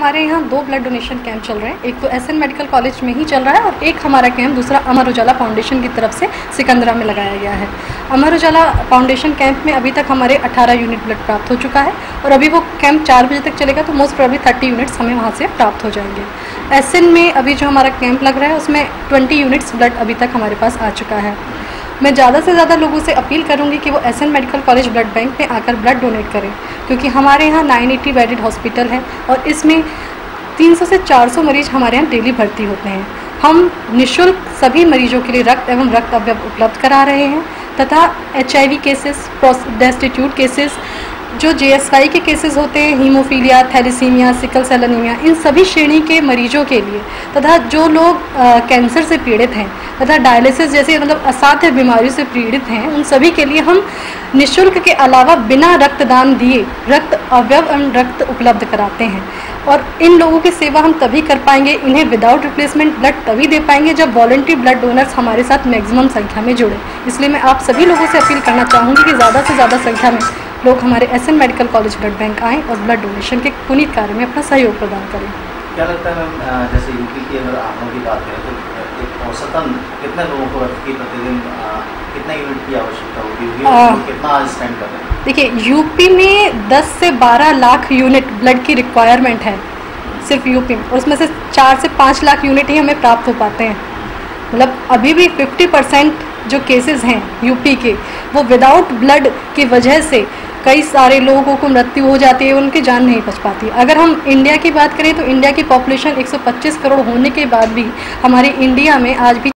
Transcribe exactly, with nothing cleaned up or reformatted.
हमारे यहाँ दो ब्लड डोनेशन कैंप चल रहे हैं। एक तो एस एन मेडिकल कॉलेज में ही चल रहा है और एक हमारा कैंप दूसरा अमर उजाला फाउंडेशन की तरफ से सिकंदरा में लगाया गया है। अमर उजाला फाउंडेशन कैंप में अभी तक हमारे अठारह यूनिट ब्लड प्राप्त हो चुका है और अभी वो कैंप चार बजे तक चलेगा, तो मोस्ट प्रोबेबली थर्टी यूनिट्स हमें वहाँ से प्राप्त हो जाएंगे। एस एन में अभी जो हमारा कैंप लग रहा है उसमें ट्वेंटी यूनिट्स ब्लड अभी तक हमारे पास आ चुका है। मैं ज़्यादा से ज़्यादा लोगों से अपील करूंगी कि वो S N medical college blood bank में आकर ब्लड डोनेट करें, क्योंकि हमारे यहाँ नाइन एटी बेडेड हॉस्पिटल है और इसमें तीन सौ से चार सौ मरीज हमारे यहाँ डेली भर्ती होते हैं। हम निःशुल्क सभी मरीजों के लिए रक्त एवं रक्त अवयव उपलब्ध करा रहे हैं तथा H I V cases, destitute cases, जो जे एस वाई के केसेस होते हैं, haemophilia, thalassemia, sickle cell anaemia, इन सभी श्रेणी के मरीजों के लिए तथा जो लोग आ, कैंसर से पीड़ित हैं तथा डायलिसिस जैसे मतलब असाध्य बीमारियों से पीड़ित हैं, उन सभी के लिए हम निःशुल्क के अलावा बिना रक्तदान दिए रक्त अवयव एवं रक्त उपलब्ध कराते हैं। और इन लोगों की सेवा हम तभी कर पाएंगे, इन्हें विदाउट रिप्लेसमेंट ब्लड तभी दे पाएंगे जब वॉलंटरी ब्लड डोनर्स हमारे साथ मैक्सिमम संख्या में जुड़े। इसलिए मैं आप सभी लोगों से अपील करना चाहूँगी कि ज़्यादा से ज़्यादा संख्या में लोग हमारे S N medical college blood bank आएँ और ब्लड डोनेशन के पुनीत कार्य में अपना सहयोग प्रदान करें। क्या लगता है मैम, जैसे यूपी की अगर आंकड़ों की बात करें तो एक औसतन कितने लोगों को रक्त की प्रतिदिन कितना यूनिट की आवश्यकता होगी, कितना स्पेंड कर रहे हैं? देखिए, यूपी में दस से बारह लाख यूनिट ब्लड की रिक्वायरमेंट है सिर्फ यूपी में, और उसमें से चार से पाँच लाख यूनिट ही हमें प्राप्त हो पाते हैं। मतलब अभी भी फिफ्टी परसेंट जो केसेस हैं यूपी के, वो विदाउट ब्लड की वजह से कई सारे लोगों को मृत्यु हो जाती है, उनकी जान नहीं बच पाती। अगर हम इंडिया की बात करें तो इंडिया की पॉपुलेशन एक सौ पच्चीस करोड़ होने के बाद भी हमारे इंडिया में आज भी